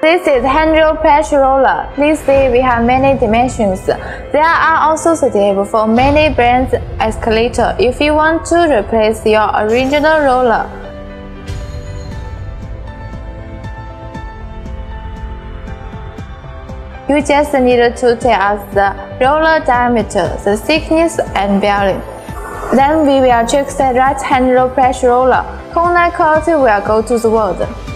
This is handle pressure roller. Please see we have many dimensions. They are also suitable for many brands escalator if you want to replace your original roller. You just need to tell us the roller diameter, the thickness, and bearing. Then we will check the right handle pressure roller. Corner quality will go to the world.